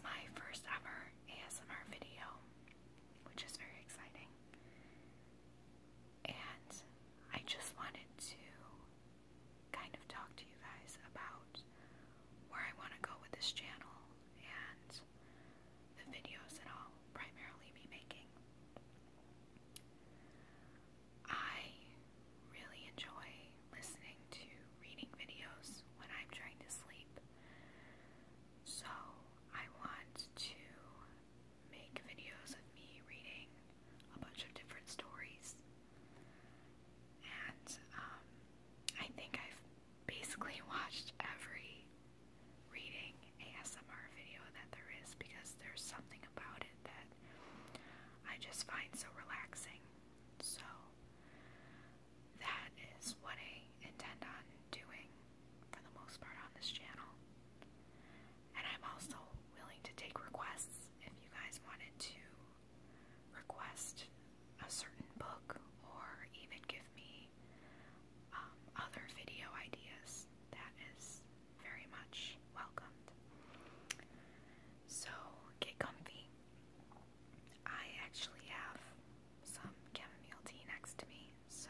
my first ever ASMR video, which is very exciting. And I just wanted to kind of talk to you guys about where I want to go with this channel and the videos that I'll primarily be making. I really enjoy listening to reading videos when I'm trying to sleep. So I want to make videos of me reading a bunch of different stories. And I think I've basically watched every reading ASMR video that there is because there's something about it that I just find so relaxing. So that is what I intend on doing for the most part on this channel. And I'm also willing to take requests if you guys wanted to request a certain book or even give me other video ideas. That is very much welcomed. So get comfy. I actually have some chamomile tea next to me, so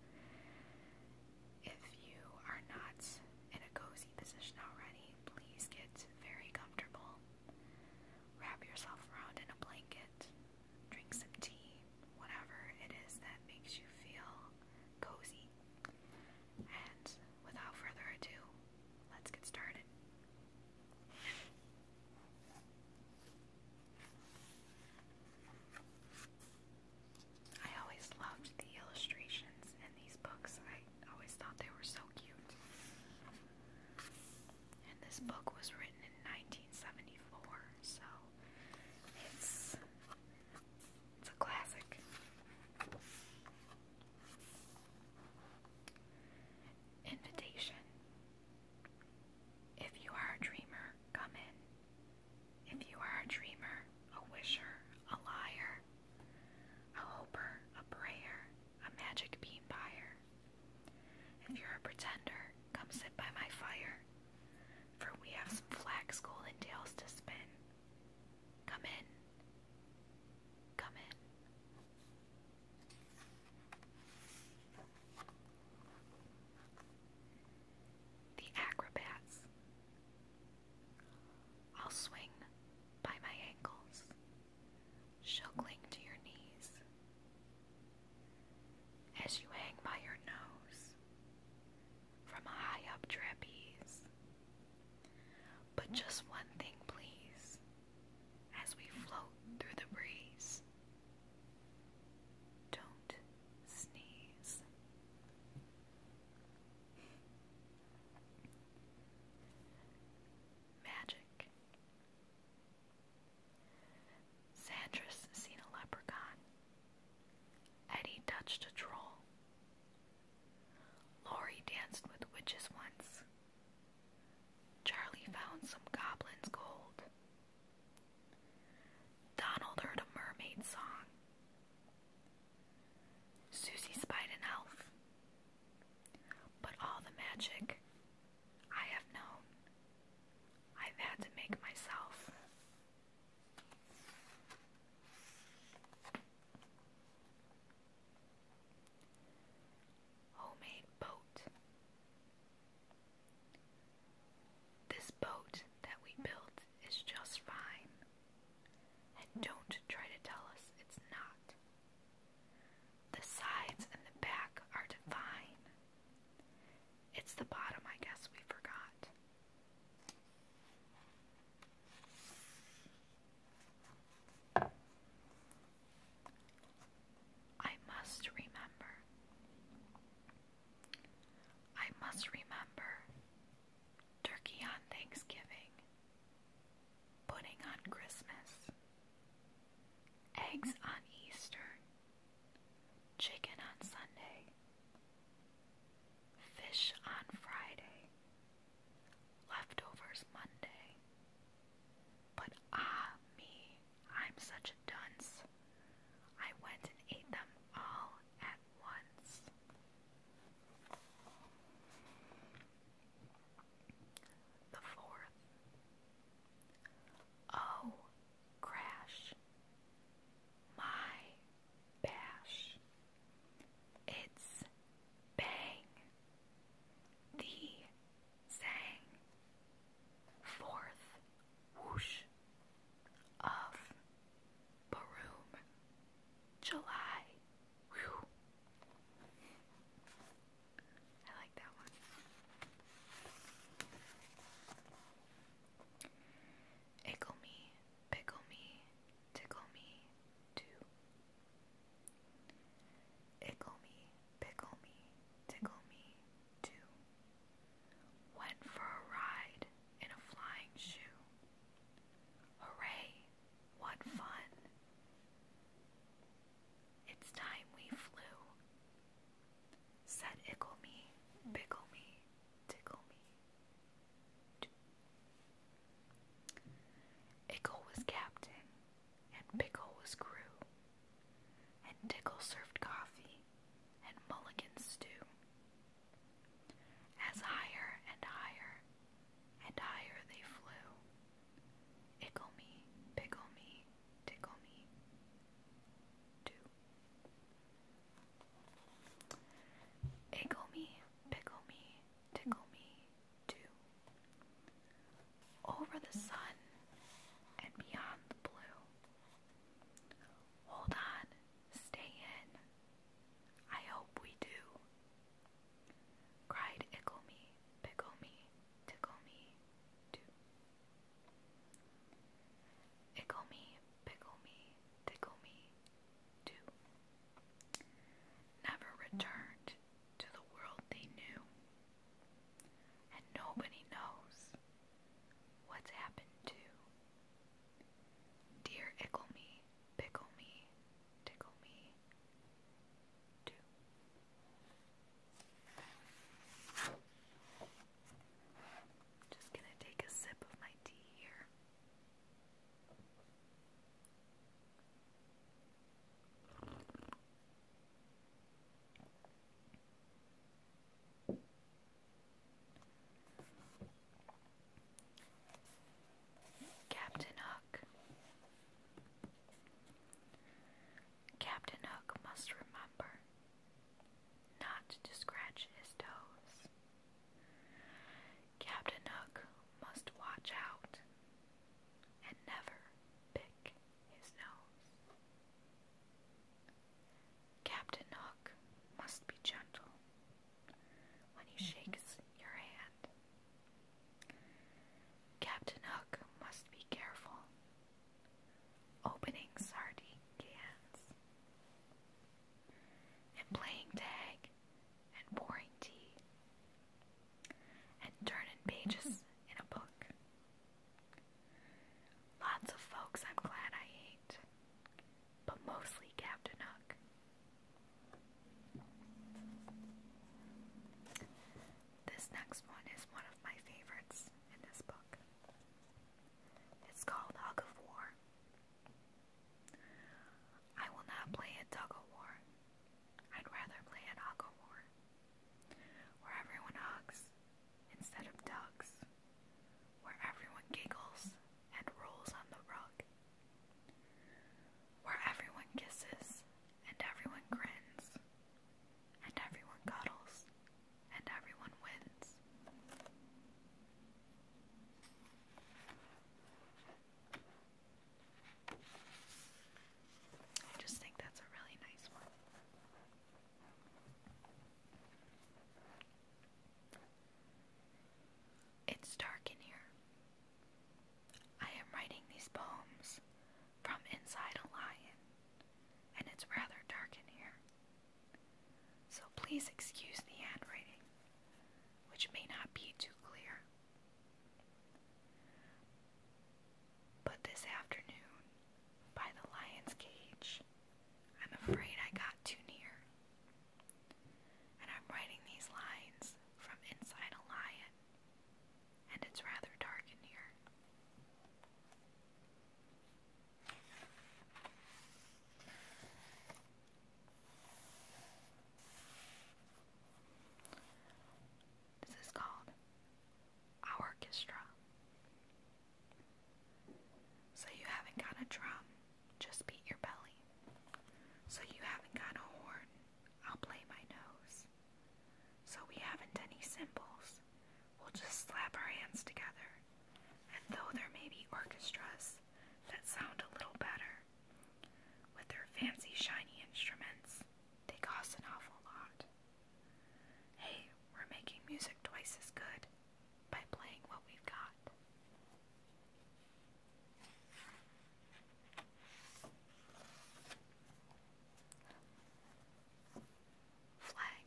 if you are not in a cozy position already, please get very comfortable. Wrap yourself around in a blanket, drink some tea, whatever it is that makes you feel cozy. And without further ado, let's get started. I always loved the illustrations in these books. I always thought they were so cute. And this book was written in 1974, so it's a classic. Invitation. If you are a dreamer, come in. If you are a dreamer, a wisher, a liar, a hoper, a prayer, a magic bean buyer. If you're a pretender, come sit by my fire, for we have some flax golden tales to spin. Come in. Come in. The acrobats. I'll swing by my ankles. She'll cling to your knees. As you hang by your nose from a high up trapeze. But just one thing, please, as we float through the breeze. Don't sneeze. Magic. Sandra's seen a leprechaun. Eddie touched a troll. Lori danced with witches once. Charlie found some goblin's gold. Donald heard a mermaid song. Susie spied an elf. But all the magic I have known, I've had to make myself. Homemade boat. This boat that we built is just fine. And don't try to tell us it's not. The sides and the back are divine. It's the bottom, I guess, we forgot. I must remember. I must remember. Turkey on Thanksgiving. Pudding on Christmas. Eggs on Easter. Chicken on Sunday. Fish on Friday. was captain, and Pickle was crew, and Tickle served coffee, and Mulligan stew. As higher and higher and higher they flew, ickle me, pickle me, tickle me, do. Ickle me, pickle me, tickle me, do. Over the sun and beyond the blue. Hold on, stay in, I hope we do. Cried ickle me, pickle me, tickle me, do. Ickle me, pickle me, tickle me, do. Never returned to the world they knew, and nobody knows what's happened to dear ickle me, pickle me, tickle me, do. Just gonna take a sip of my tea here. Captain Hook. Captain Hook must remember not to scratch his toes. Captain Hook must watch out and never pick his nose. Captain Hook must be gentle when he shakes your hand. Captain Hook must be careful opening sardine cans and playing tag and pouring tea and turning pages in a book. Lots of folks I'm glad I ain't, but mostly Captain Hook. This next one is one of my favorites in this book. It's called Hug of War. I will not play a tug of war. I'd rather play an hug of war, where everyone hugs instead of tugs, where everyone giggles and rolls on the rug, where everyone kisses and everyone grins, and everyone cuddles and everyone wins. I just think that's a really nice one. It's dark in here. I am writing these poems from inside a lion, and it's rather dark in here. So please excuse the handwriting, which may not be too clear. But this afternoon, by the lion's cage, I'm afraid I got too near. And I'm writing these lines from inside a lion, and it's rather dark in here. This is called Our Orchestra. So you haven't got a drum, just beat your belly. So you haven't got a horn, I'll play my nose. So we haven't any cymbals, we'll just slap our hands together. And though there may be orchestras that sound a little better, with their fancy shiny instruments, they cost an awful lot. Hey, we're making music twice as good by playing what we've got. Flag.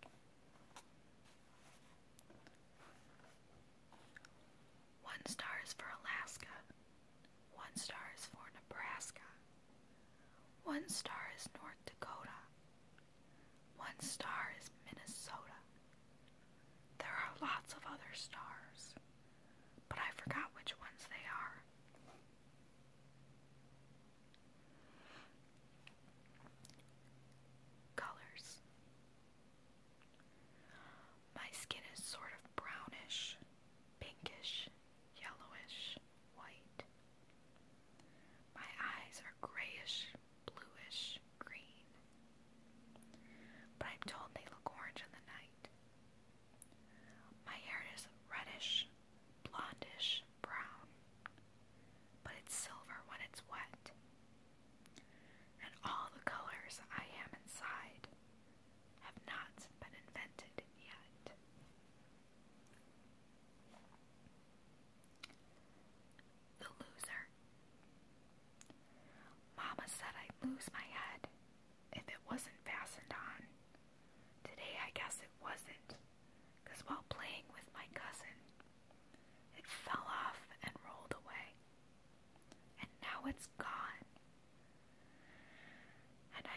One star is for Alaska. One star is for Nebraska. One star is North Dakota. One star is Minnesota. There are lots of other stars, but I forgot which ones they are.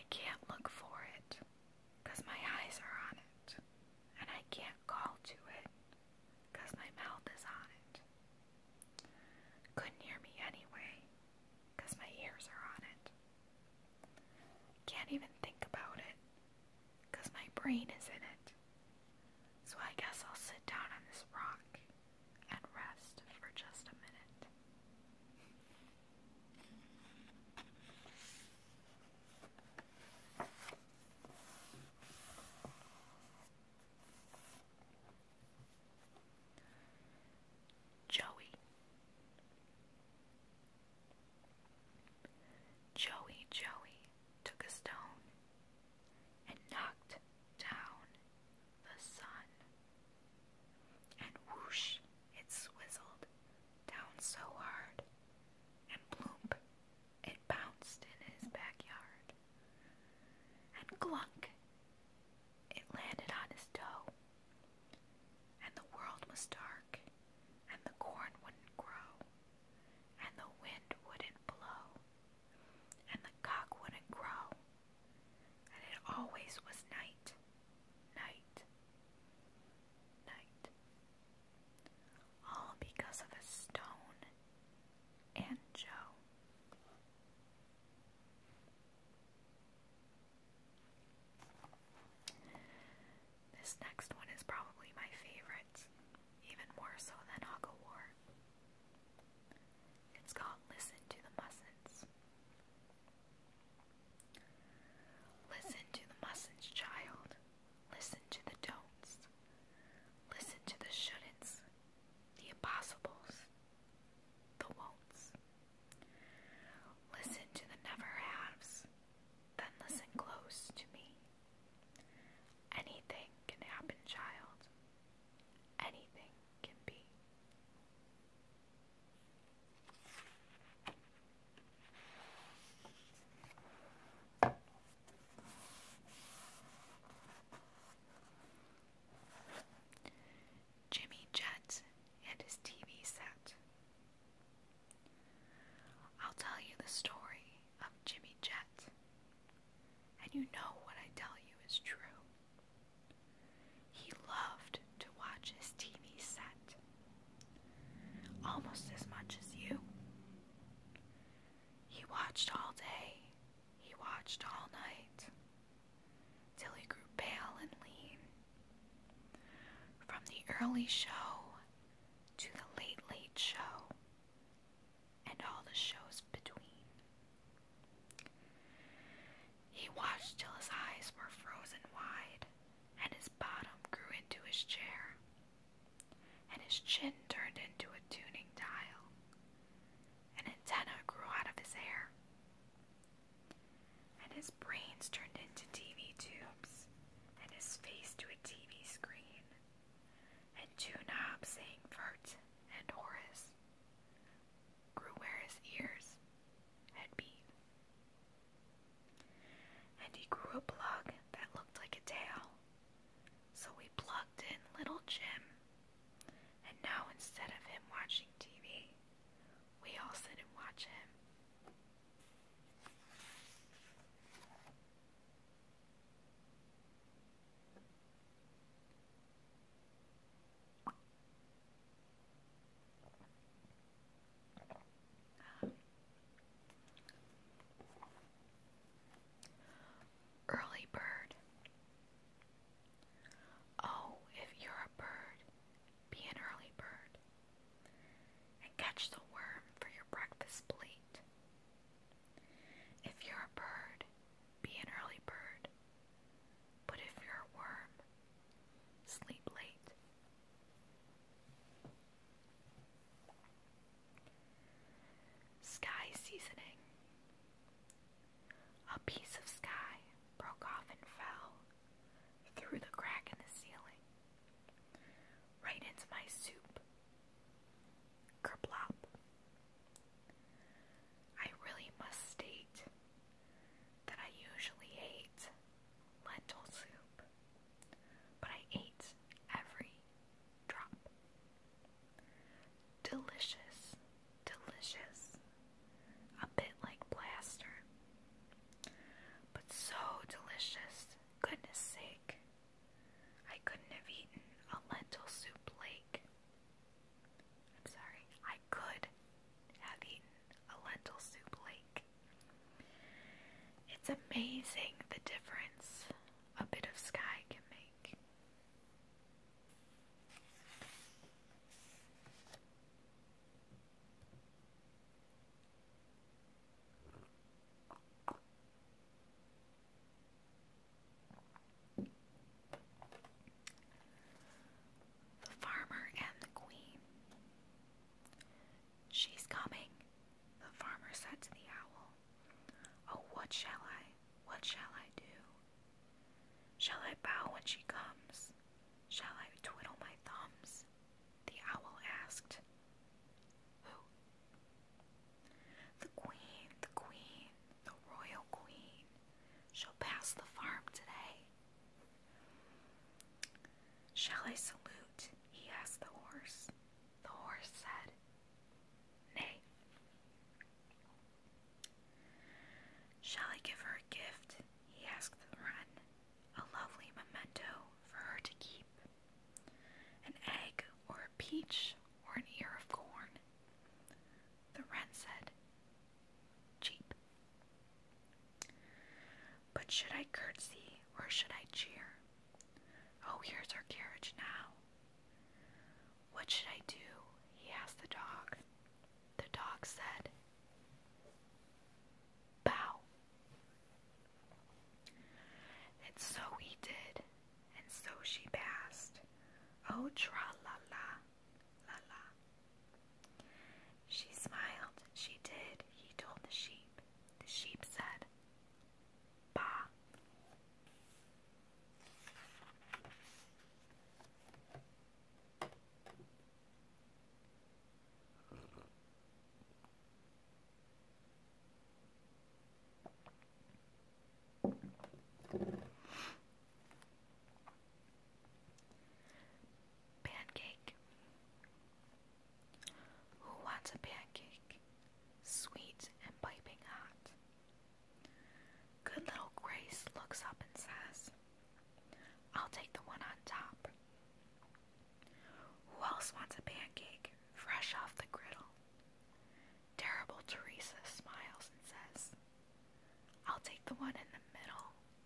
can't look for it because my eyes are on it, and I can't call to it because my mouth is on it. Couldn't hear me anyway because my ears are on it. Can't even think about it because my brain is in it. So I guess I'll sit down on this rock and rest for just a minute. Joey. Joey took a stone and knocked down the sun, and whoosh, it swizzled down so hard, and bloop, it bounced in his backyard, and glunk, it landed on his toe, and the world was dark, and the corn wouldn't grow, and the wind wouldn't blow, and the cock wouldn't crow, and it always was night, night, night. All because of a stone and Joe. This next one is probably my favorite, even more so than Hug of War. It's called Listen to the Mussins. Listen to the mussins, child. Listen to the don'ts. Listen to the shouldn'ts, the impossibles, the won'ts. Listen to the never-haves, then listen close to me. Anything can happen, child. Anything can be. Jimmy Jett and his TV set. I'll tell you the story of Jimmy Jett, and you know what I tell you is true. He loved to watch his TV set, almost as much as you. He watched all day, he watched all night, till he grew pale and lean. From the early show to the late, late show, and all the shows between. He watched till his eyes were frozen wide, and his bottom grew into his chair, and his chin turned into a tuning dial. An antenna grew out of his hair, and his brains turned into TV tubes, and his face to a TV screen, and two knobs saying Vert and Horace grew where his ears had been. And he grew a plug that looked like a tail, so we plugged in little Jim, and now instead of him watching TV, we all sit and watch him. Early bird. Oh, if you're a bird, be an early bird, and catch the worm for your breakfast plate. If you're a bird, be an early bird, but if you're a worm, sleep late. Sky seasoning. A piece of sky broke off and fell through the crack in the ceiling, right into my soup. Kerplop. amazing the difference a bit of sky can make. The farmer and the queen. She's coming, the farmer said to the owl. Oh, what shall I do? Shall I bow when she comes? Shall I twiddle my thumbs? The owl asked. Who? The queen, the royal queen. She'll pass the farm today. Shall I salute? He asked the horse. The horse said, Nay. Shall I give her a gift? He asked the wren. A lovely memento for her to keep. An egg or a peach or an ear of corn. The wren said, Cheap. But should I curtsy or should I cheer? Oh, here's our carriage now. What should I do? He asked the dog. The dog said, Bow. And so he did, and so she passed. Oh, tra-la-la, la-la. She smiled, she did, he told the sheep. The sheep said, Bah. Pancake. Who wants a pancake? Sweet and piping hot. Good little Grace looks up and says, I'll take the one on top. Who else wants a pancake, fresh off the griddle? Terrible Teresa smiles and says, I'll take the one in the middle.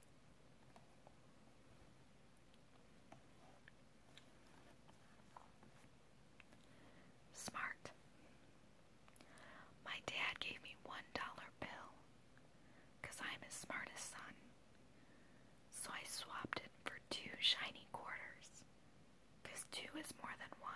Smart. My dad gave me $1 bill, 'cause I'm his smartest son. So I swapped it for 2 shiny quarters, 'cause 2 is more than 1.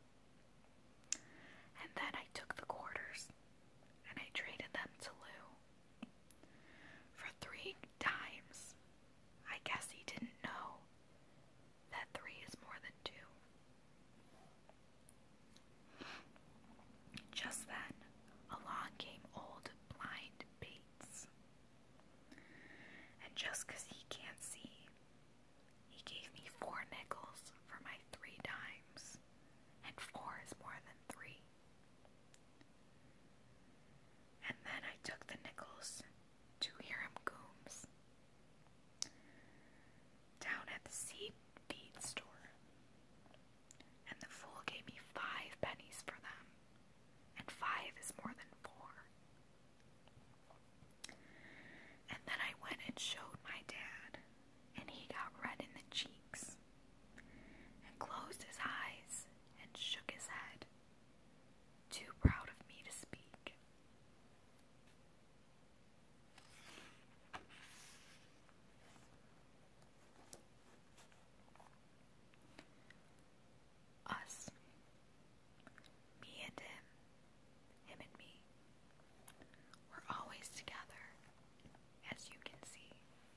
And then I took the quarters, and I traded them to Lou for 3 dimes. I guess he didn't know that 3 is more than 2. Just then, along came old blind Bates. And just 'cause he can't see, he gave me 4 nickels for my 3 dimes. And 4 is more than 3. And then I took the nickels to Hiram Coombs down at the seed feed store. And the fool gave me 5 pennies for them. And 5 is more than 4. And then I went and showed my dad, and he got red in the cheeks, and closed his eyes, and shook his head, too proud of me to speak. Us. Me and him and me. We're always together, as you can see.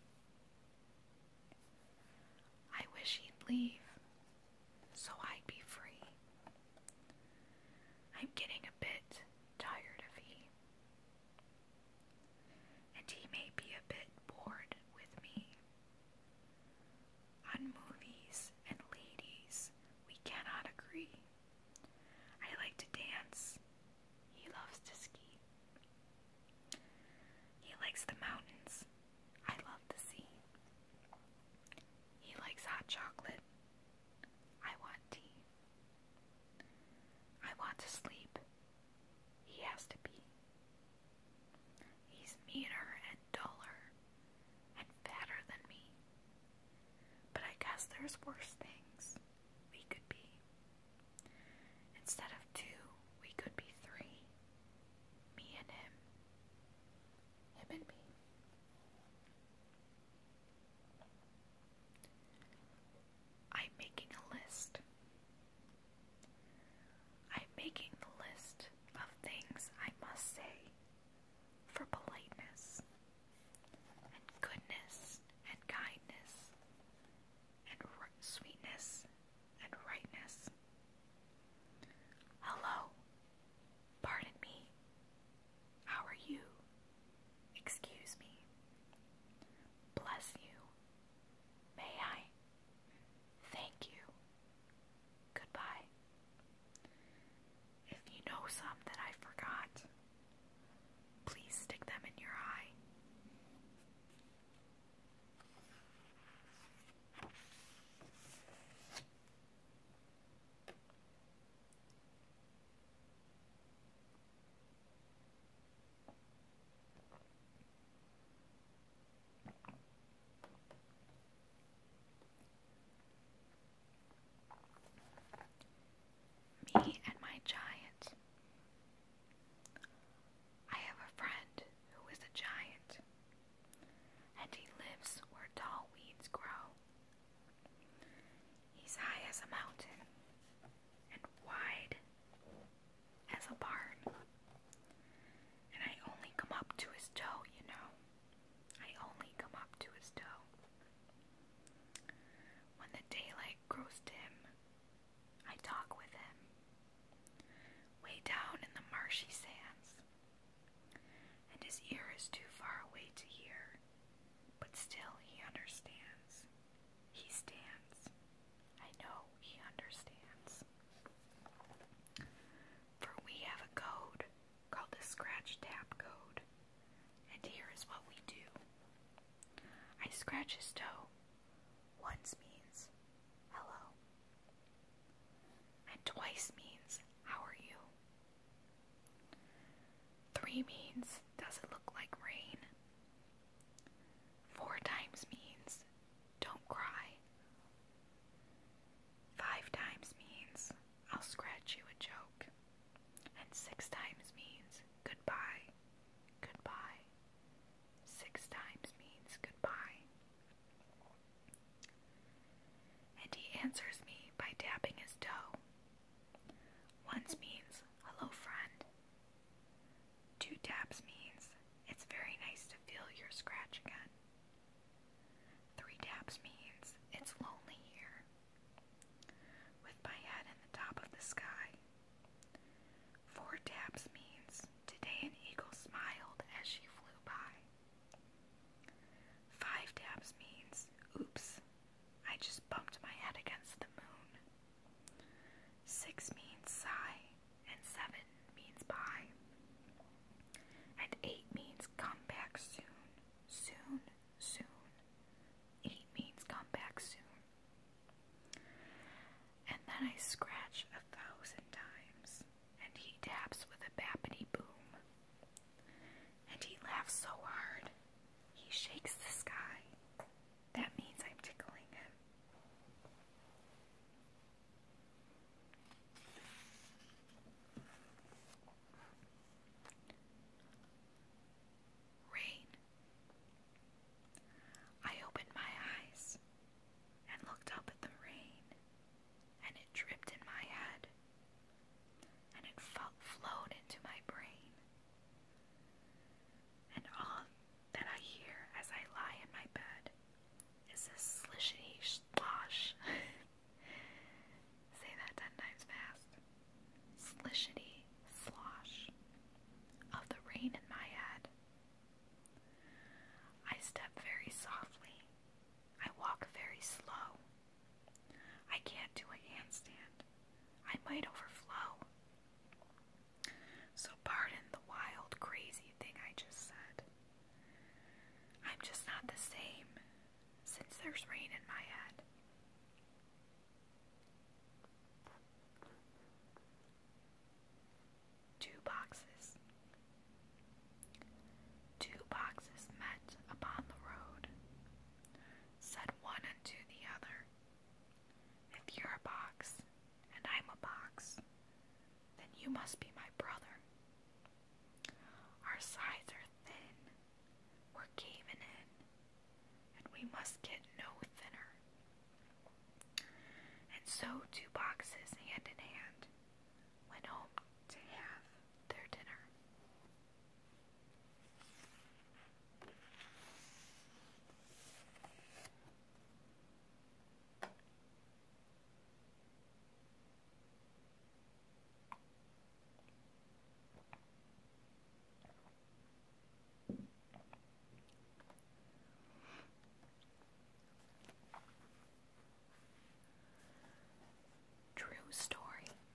I wish he'd leave, so I'd be free. I'm getting a bit tired of he. And he may be a bit bored with me. On movies and ladies, we cannot agree. I like to dance. He loves to ski. He likes the mountains. I love the sea. He likes hot chocolate. I want tea. I want to sleep some that I forgot. Please stick them in your eye. Me and my giant. I have a friend who is a giant, and he lives where tall weeds grow. He's high as a mountain and wide as a barn, and I only come up to his toe, you know. I only come up to his toe. When the daylight grows dim, I talk with him, way down in the marshy sands, and his ear is too far away to hear, but still he understands. He stands. I know he understands. For we have a code called the Scratch Tap Code, and here is what we do. I scratch his toe. Once means hello, and twice means how are you? 3 means does it look like rain? 4 times means don't cry. 5 times means I'll scratch you a joke. And 6 times means goodbye, goodbye. 6 times means goodbye. And he answers me by tapping his toe. Once means hello friend. 2 taps means it's very nice to feel your scratch again. 3 taps means it's lonely here, with my head in the top of the sky. 4 taps means today an eagle smiled as she flew by. 5 taps means oops, I just bumped my head against the moon. 6 means sigh, and 7 means bye. And 8 means come back soon, soon, soon. 8 means come back soon. And then I scratch 1,000 times, and he taps with a bappity boom. And he laughs so hard, he shakes the sky. That means I'm tickling him. Rain. I opened my eyes and looked up at the rain, and it dripped in my head, and it flowed into my brain. And all that I hear as I lie in my bed is this slishity slosh. Say that 10 times fast. Slishity slosh of the rain in my head. I step very softly. I walk very slow. I can't do a handstand. I might overflow. So pardon the wild, crazy thing I just said. I'm just not the same since there's rain in my head. Two boxes. 2 boxes met upon the road. Said one unto the other, if you're a box and I'm a box, then you must be my brother. Our sides are thin, we're caving in, and we must get no thinner. And so 2 boxes hand in hand went home to have their dinner. True story.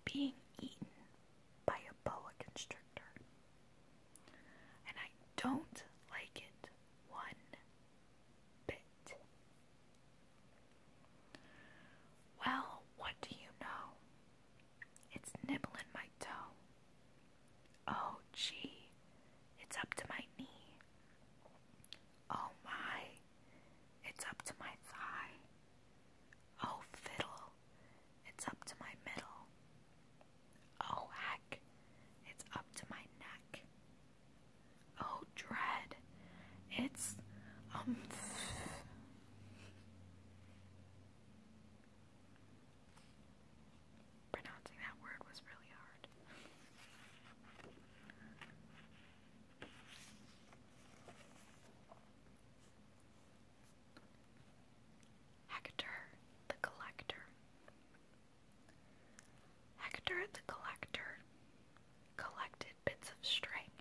being eaten by a boa constrictor. And I don't like it one bit. Well, what do you know? It's nibbling my toe. Oh, gee, it's up to my knee. Oh my, it's up to my thigh. Oh fiddle, it's up to my middle. Oh heck, it's up to my neck. Oh dread, it's pronouncing that word was really hard. Hector the Collector. Hector the Collector collected bits of string,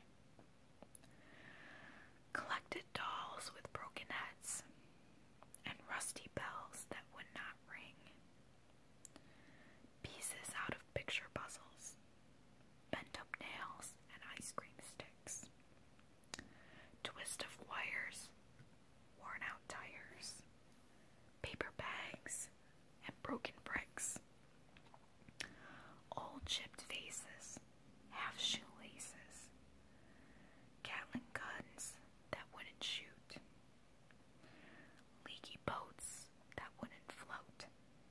collected dolls with broken heads, and rusty bells that would not ring, pieces out of picture puzzles, bent up nails and ice cream sticks, twist of wires, worn out tires, paper bags, and broken bricks, old chipped vases, half shoelaces, Gatling guns that wouldn't shoot, leaky boats that wouldn't float,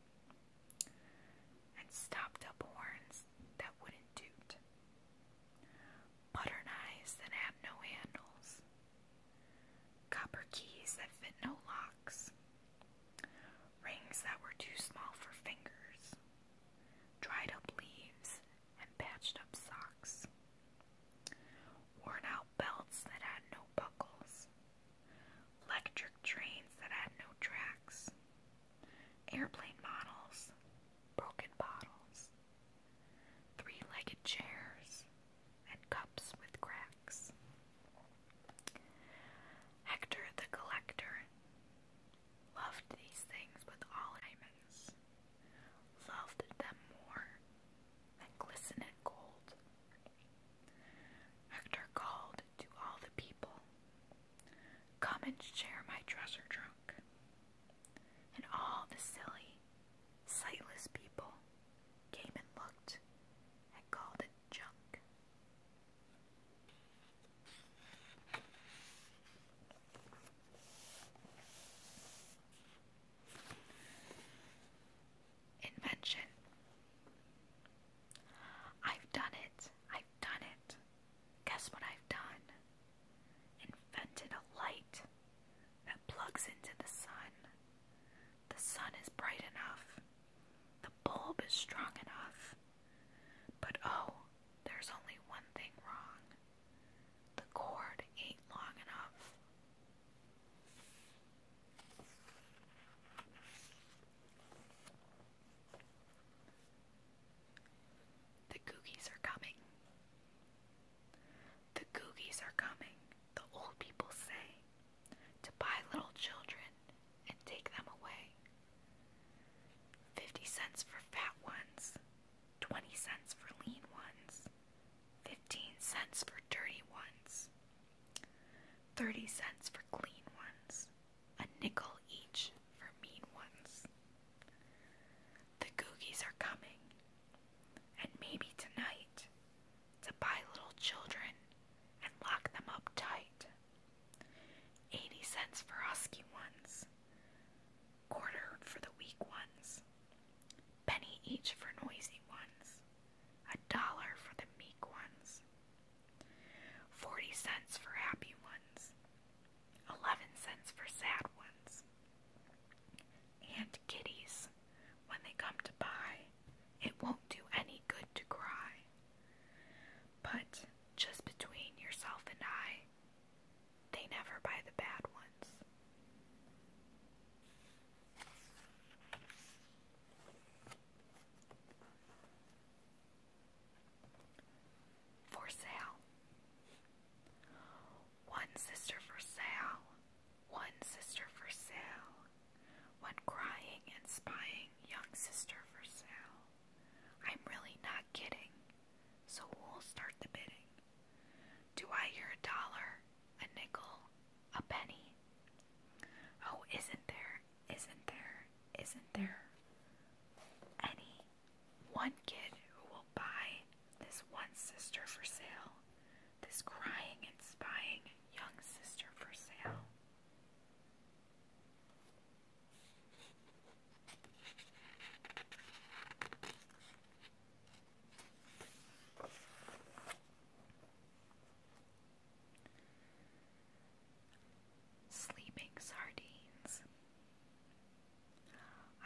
and stopped up horns that wouldn't toot, butter knives that had no handles, copper keys that fit no locks, rings that were too small for fingers, dried up leaves and patched up socks, worn out belts that had no buckles, electric trains that had no tracks, airplane models, broken bottles, three-legged chairs, and cups with cracks. Hector the Collector loved these things with all diamonds, loved them more than glistening gold. Hector called to all the people, "Come and share my treasure trunk." And all the silly, sightless people came and looked and called it junk. Invention. I've done it. I've done it. Guess what I've done? Invented a light that plugs into the sun. The sun is bright enough. The bulb is strong enough. But oh, there's only one thing wrong. The cord ain't long enough. The Googies are coming. The Googies are coming, the old people say, to buy little children and take them away. 50 cents for fat ones, 20 cents for lean ones, 15 cents for dirty ones, 30 cents for clean ones, a nickel each for mean ones. The Googies are coming, and maybe tonight, to buy little children and lock them up tight. 80 cents for husky ones, quarter for the weak ones, penny each for noisy ones, $1 for the meek ones, 40 cents for happy ones,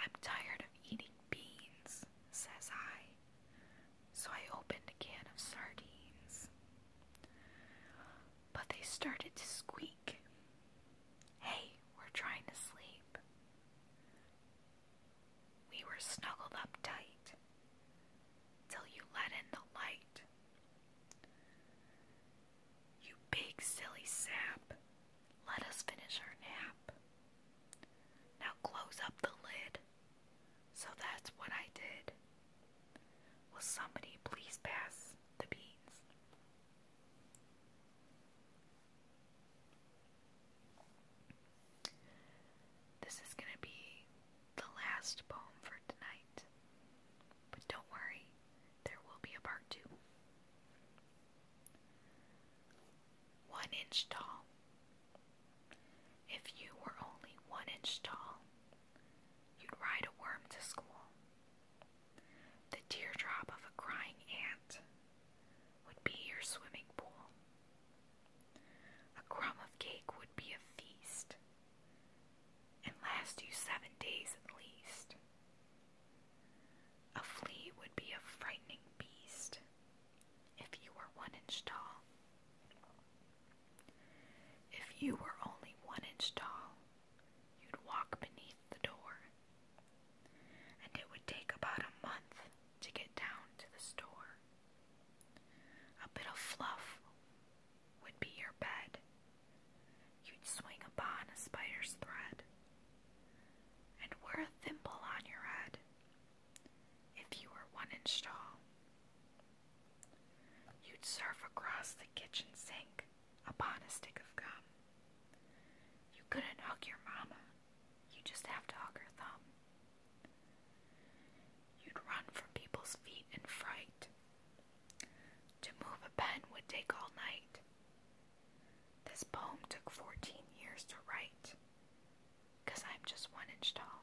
I'm tired of eating beans, says I. So I opened a can of sardines. But they started to squeak. Hey, we're trying to sleep. We were snuggled up tight till you let in the light. You big silly sap, let us finish our nap. Now close up the lid. So that's what I did. Will somebody please pass the beans? This is going to be the last poem for tonight. But don't worry, there will be a part 2. 1 inch tall. If you were only 1 inch tall, you'd ride a worm to school. The teardrop of a crying ant would be your swimming pool. A crumb of cake would be a feast and last you 7 days at least. A flea would be a frightening beast if you were 1 inch tall. If you were only 1 inch tall, you'd walk beneath the door, and it would take about a month to get down to the store. A bit of fluff would be your bed. You'd swing upon a spider's thread, and wear a thimble on your head if you were 1 inch tall. You'd surf across the kitchen sink upon a stick of gum. You couldn't hug your mama, you just have to hug her thumb. You'd run from people's feet in fright. To move a pen would take all night. This poem took 14 years to write, 'cause I'm just 1 inch tall.